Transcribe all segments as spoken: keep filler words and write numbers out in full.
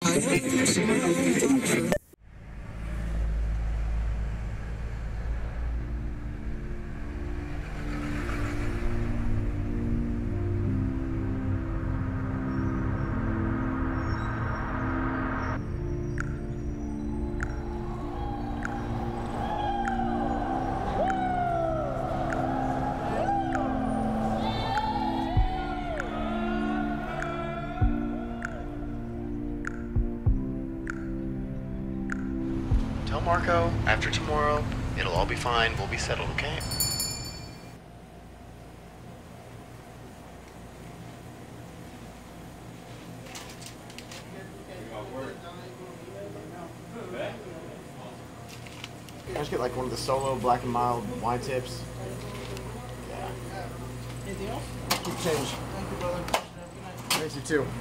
Tell Marco, after tomorrow, it'll all be fine, we'll be settled, okay? Can I just get like one of the solo black and mild wine tips? Yeah. Anything else? Keep change. Thank you, brother. Thanks, you too.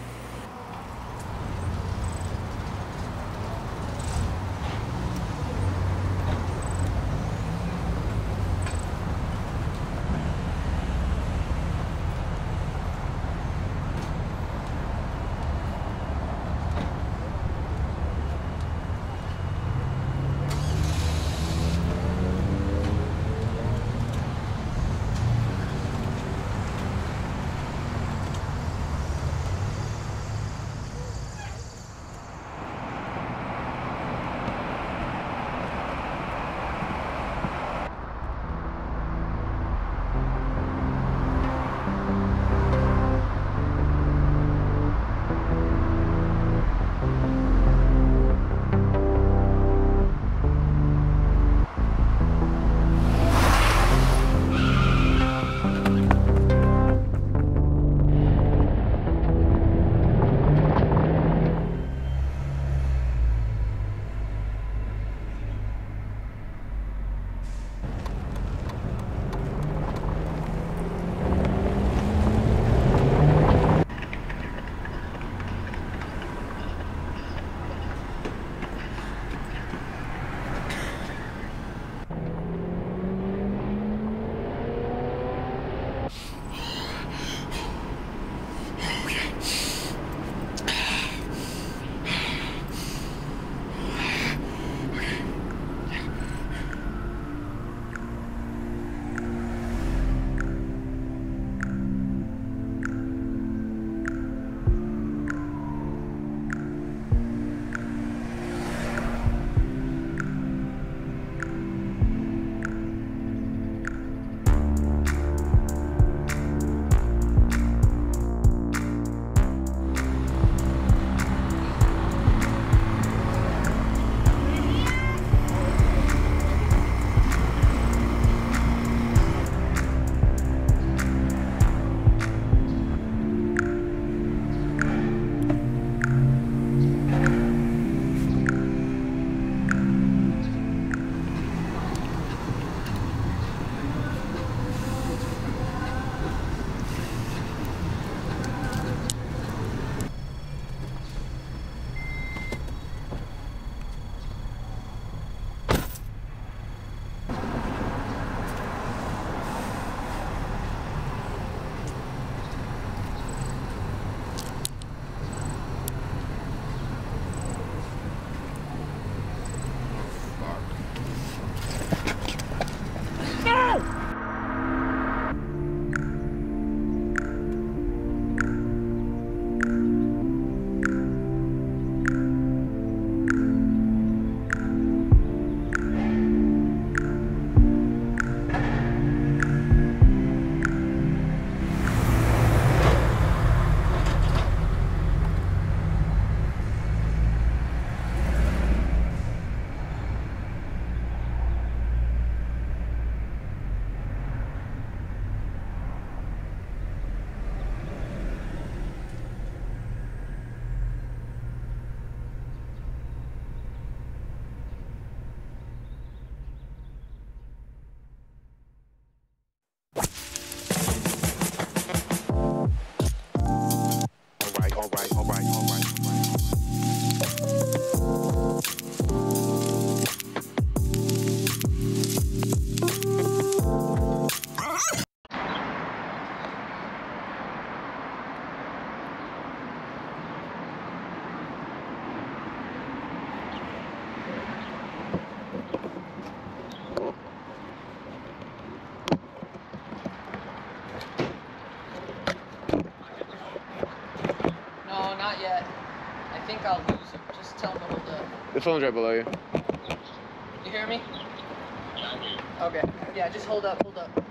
yet. I think I'll lose him. Just tell him to hold up. The phone's right below you. You hear me? Okay. Yeah, just hold up, hold up.